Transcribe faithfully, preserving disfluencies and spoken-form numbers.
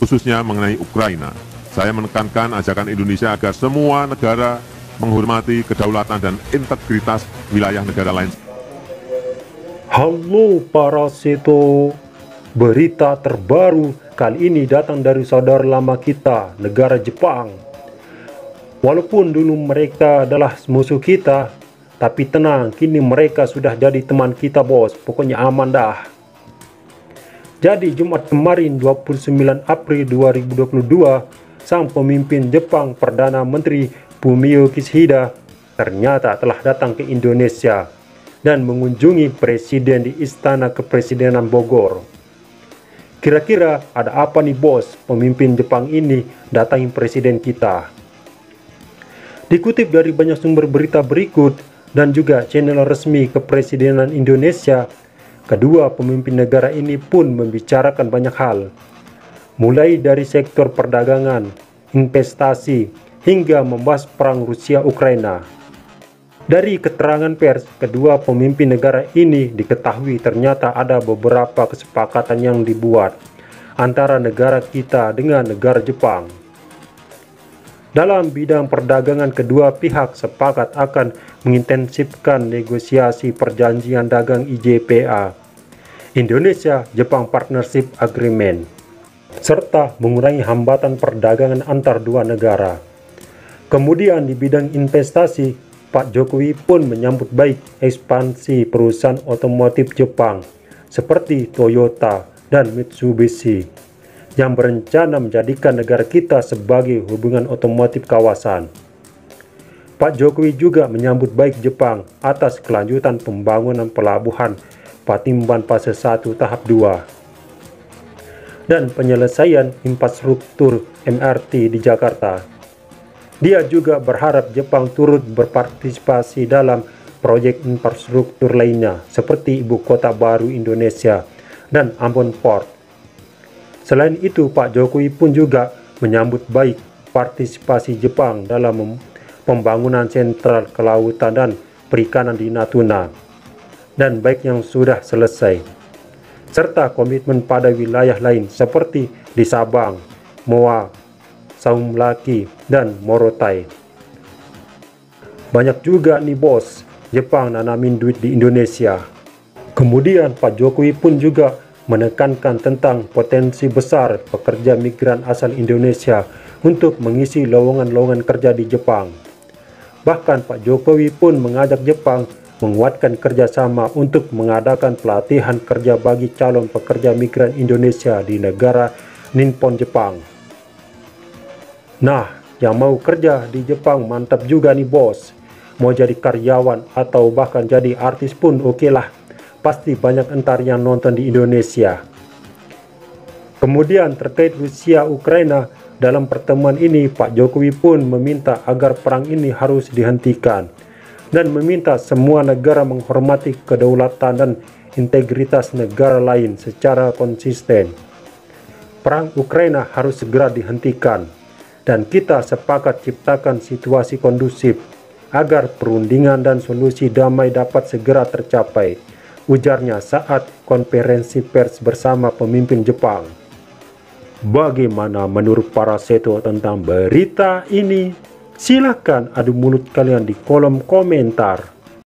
khususnya mengenai Ukraina. Saya menekankan ajakan Indonesia agar semua negara menghormati kedaulatan dan integritas wilayah negara lain. Halo para seto, berita terbaru kali ini datang dari saudara lama kita, negara Jepang. Walaupun dulu mereka adalah musuh kita, tapi tenang, kini mereka sudah jadi teman kita bos, pokoknya aman dah. Jadi Jumat kemarin dua puluh sembilan April dua ribu dua puluh dua, sang pemimpin Jepang Perdana Menteri Fumio Kishida ternyata telah datang ke Indonesia dan mengunjungi Presiden di Istana Kepresidenan Bogor. Kira-kira ada apa nih bos, pemimpin Jepang ini datangi Presiden kita? Dikutip dari banyak sumber berita berikut dan juga channel resmi Kepresidenan Indonesia, kedua pemimpin negara ini pun membicarakan banyak hal, mulai dari sektor perdagangan, investasi, hingga membahas perang Rusia-Ukraina. Dari keterangan pers, kedua pemimpin negara ini diketahui ternyata ada beberapa kesepakatan yang dibuat antara negara kita dengan negara Jepang. Dalam bidang perdagangan, kedua pihak sepakat akan mengintensifkan negosiasi perjanjian dagang I J P A, Indonesia-Jepang Partnership Agreement, serta mengurangi hambatan perdagangan antar dua negara. Kemudian di bidang investasi, Pak Jokowi pun menyambut baik ekspansi perusahaan otomotif Jepang seperti Toyota dan Mitsubishi yang berencana menjadikan negara kita sebagai hubungan otomotif kawasan. Pak Jokowi juga menyambut baik Jepang atas kelanjutan pembangunan pelabuhan Patimban fase satu tahap dua dan penyelesaian infrastruktur M R T di Jakarta. Dia juga berharap Jepang turut berpartisipasi dalam proyek infrastruktur lainnya seperti Ibu Kota Baru Indonesia dan Ambon Port. Selain itu, Pak Jokowi pun juga menyambut baik partisipasi Jepang dalam pembangunan sentral kelautan dan perikanan di Natuna dan baik yang sudah selesai, serta komitmen pada wilayah lain seperti di Sabang, Moa, Saum Laki, dan Morotai. Banyak juga nih bos, Jepang nanamin duit di Indonesia. Kemudian Pak Jokowi pun juga menekankan tentang potensi besar pekerja migran asal Indonesia untuk mengisi lowongan-lowongan kerja di Jepang. Bahkan Pak Jokowi pun mengajak Jepang menguatkan kerjasama untuk mengadakan pelatihan kerja bagi calon pekerja migran Indonesia di negara Nippon Jepang. Nah, yang mau kerja di Jepang mantap juga nih bos. Mau jadi karyawan atau bahkan jadi artis pun oke lah. Pasti banyak entar yang nonton di Indonesia. Kemudian terkait Rusia-Ukraina, dalam pertemuan ini Pak Jokowi pun meminta agar perang ini harus dihentikan dan meminta semua negara menghormati kedaulatan dan integritas negara lain secara konsisten. Perang Ukraina harus segera dihentikan dan kita sepakat ciptakan situasi kondusif agar perundingan dan solusi damai dapat segera tercapai, ujarnya saat konferensi pers bersama pemimpin Jepang. Bagaimana menurut para seto tentang berita ini? Silahkan adu mulut kalian di kolom komentar.